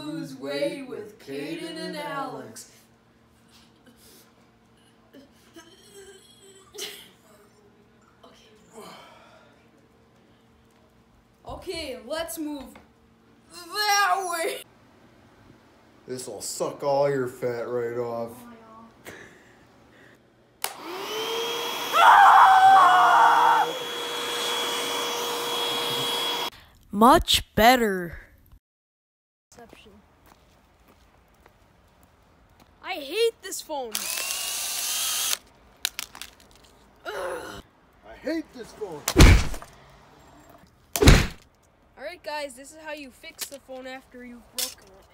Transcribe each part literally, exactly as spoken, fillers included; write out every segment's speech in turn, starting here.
lose weight with Caden and Alex. Okay. Okay, let's move that way. This'll suck all your fat right off. Much better. I hate this phone. Ugh. I hate this phone. Alright guys, this is how you fix the phone after you've broken it.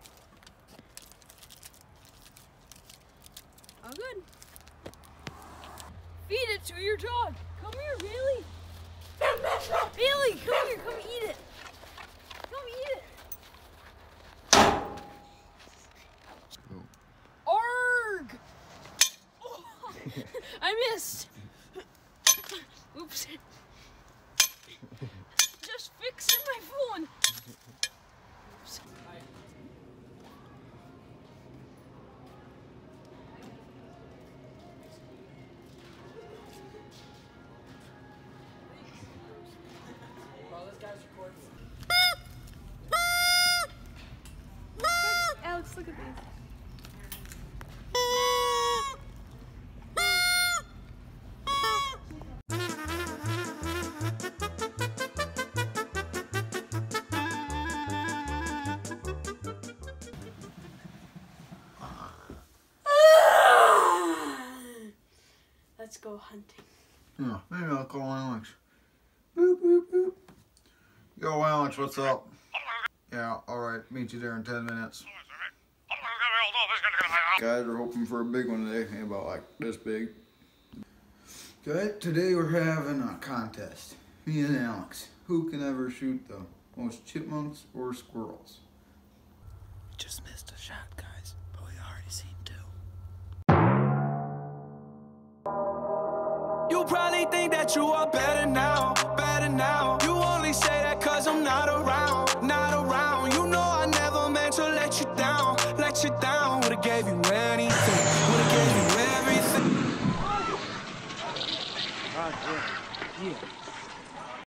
Oh good. Feed it to your dog. Come here, Bailey. Bailey, come here, come eat it. Come eat it. Arg! Oh, I missed. Oops. Just fixing my phone. Oops. Alex, look at these. Let's go hunting. Yeah, maybe I'll call Alex. Boop, boop, boop. Yo, Alex, what's up? Yeah, alright, meet you there in ten minutes. Guys are hoping for a big one today, about like this big. Okay, today we're having a contest. Me and Alex. Who can ever shoot the most chipmunks or squirrels? Just missed a shot, guys, but we already seen two. You probably think that you are better now.